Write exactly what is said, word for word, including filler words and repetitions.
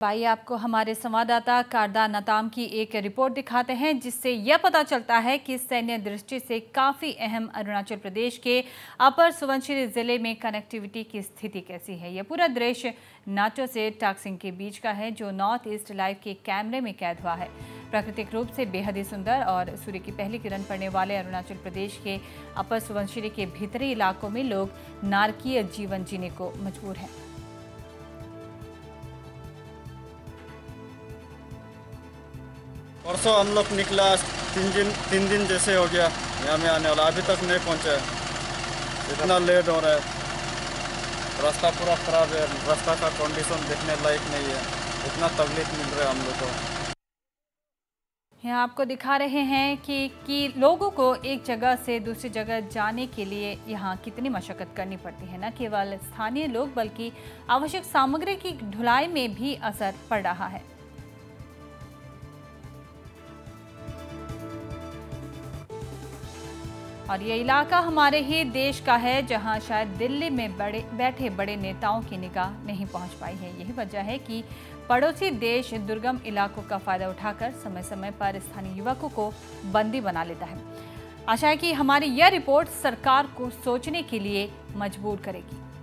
आइए आपको हमारे संवाददाता कारदा नताम की एक रिपोर्ट दिखाते हैं, जिससे यह पता चलता है कि सैन्य दृष्टि से काफ़ी अहम अरुणाचल प्रदेश के अपर सुबनसिरी जिले में कनेक्टिविटी की स्थिति कैसी है। यह पूरा दृश्य नाचो से टाकसिंग के बीच का है, जो नॉर्थ ईस्ट लाइव के कैमरे में कैद हुआ है। प्राकृतिक रूप से बेहद ही सुंदर और सूर्य की पहली किरण पड़ने वाले अरुणाचल प्रदेश के अपर सुबनसिरी के भीतरी इलाकों में लोग नारकीय जीवन जीने को मजबूर हैं। परसों हम लोग निकला, तीन दिन तीन दिन जैसे हो गया यहाँ में आने वाला, अभी तक नहीं पहुँचे। इतना लेट हो रहा है, रास्ता पूरा खराब है, रास्ता का कंडीशन देखने लायक नहीं है, इतना तकलीफ मिल रहा है हम लोग को। यहाँ आपको दिखा रहे हैं कि कि लोगों को एक जगह से दूसरी जगह जाने के लिए यहाँ कितनी मशक्कत करनी पड़ती है। न केवल स्थानीय लोग बल्कि आवश्यक सामग्री की ढुलाई में भी असर पड़ रहा है। और ये इलाका हमारे ही देश का है, जहां शायद दिल्ली में बड़े बैठे बड़े नेताओं की निगाह नहीं पहुंच पाई है। यही वजह है कि पड़ोसी देश दुर्गम इलाकों का फायदा उठाकर समय समय पर स्थानीय युवकों को बंदी बना लेता है। आशा है कि हमारी यह रिपोर्ट सरकार को सोचने के लिए मजबूर करेगी।